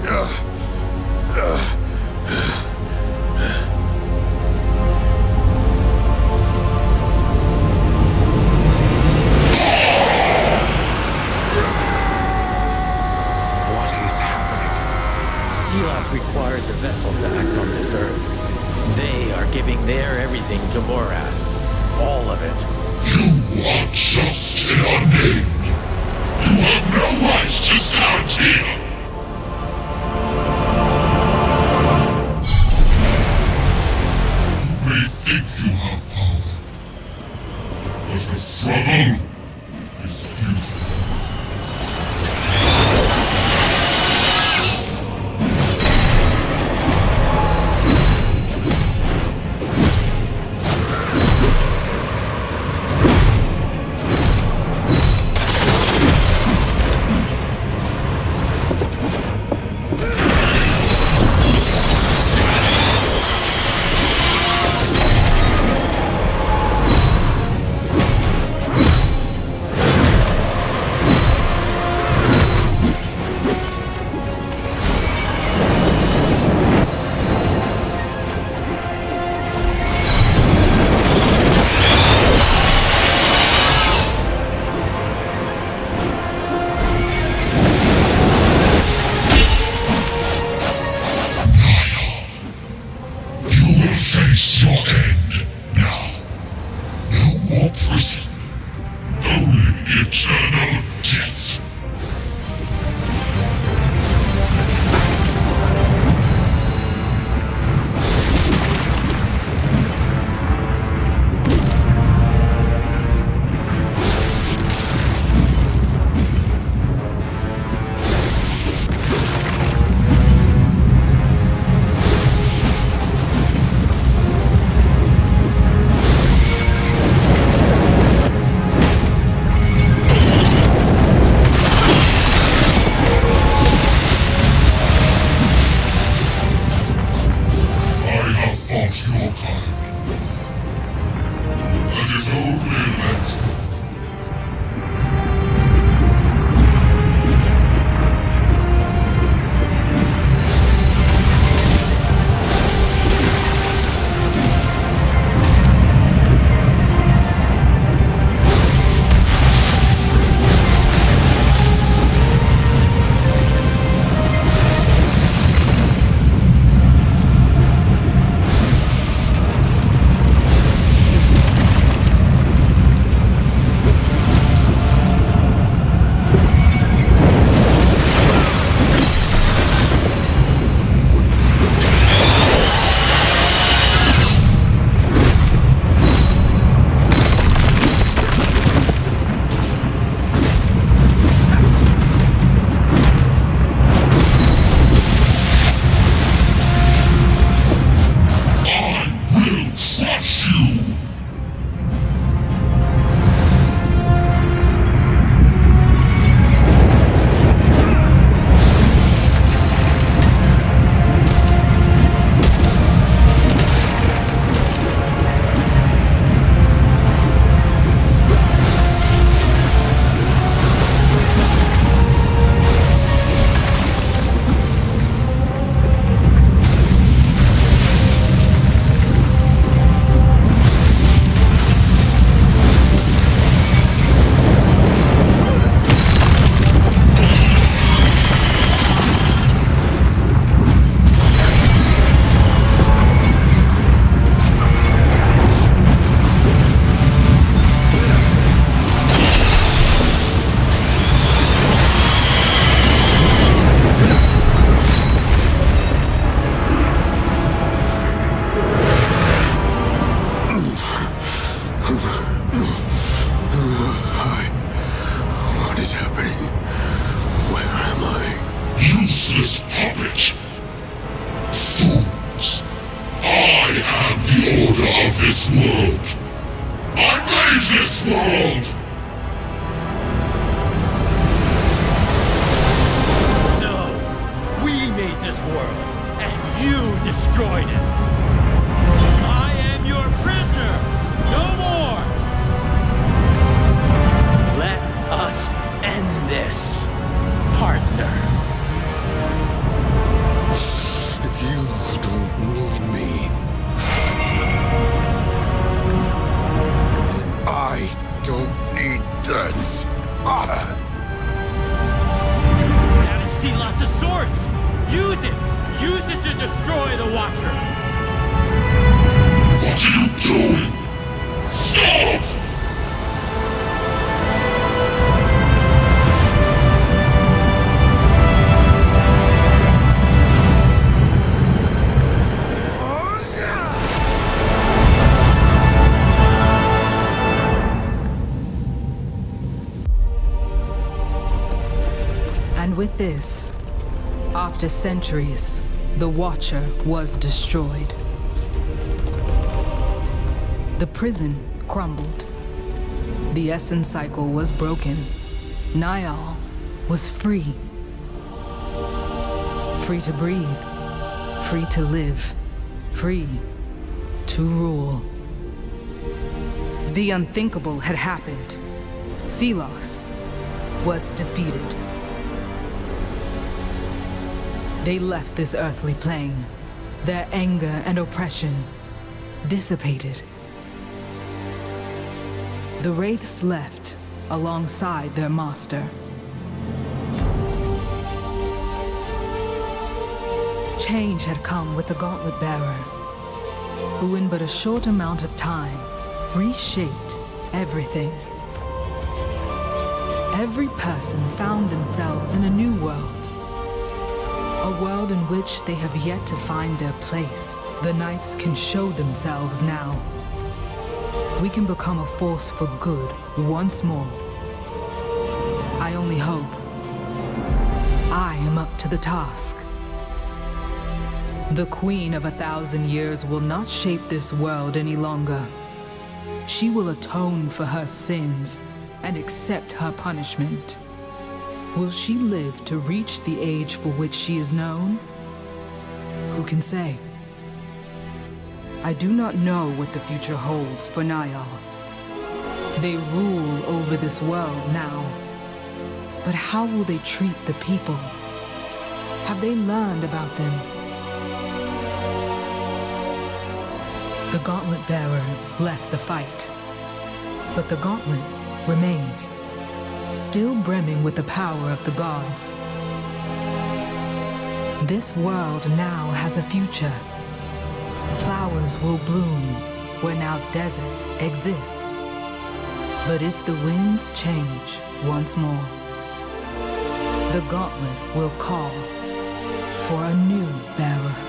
Helios requires a vessel to act on this Earth. They are giving their everything to Morath. All of it. You are just an unnamed. You have no right to stand here! You may think you have power, but the struggle is futile. Face your end now. No more prison. Only eternal death. Your kind before, and it only led you. What is happening? Where am I? Useless puppet! Fools! I am the order of this world! I made this world! No! We made this world, and you destroyed it! I am your prisoner! No more! Let us end this, partner. Use it! Use it to destroy the Watcher! What are you doing? Stop! And with this, after centuries, the Watcher was destroyed. The prison crumbled. The essence cycle was broken. Naial was free. Free to breathe. Free to live. Free to rule. The unthinkable had happened. Thelos was defeated. They left this earthly plane. Their anger and oppression dissipated. The Wraiths left alongside their master. Change had come with the Gauntlet Bearer, who in but a short amount of time reshaped everything. Every person found themselves in a new world. A world in which they have yet to find their place. The Knights can show themselves now. We can become a force for good once more. I only hope I am up to the task. The Queen of 1,000 Years will not shape this world any longer. She will atone for her sins and accept her punishment. Will she live to reach the age for which she is known? Who can say? I do not know what the future holds for Naial. They rule over this world now. But how will they treat the people? Have they learned about them? The Gauntlet Bearer left the fight. But the Gauntlet remains, still brimming with the power of the gods. This world now has a future. Flowers will bloom where now desert exists. But if the winds change once more, the Gauntlet will call for a new bearer.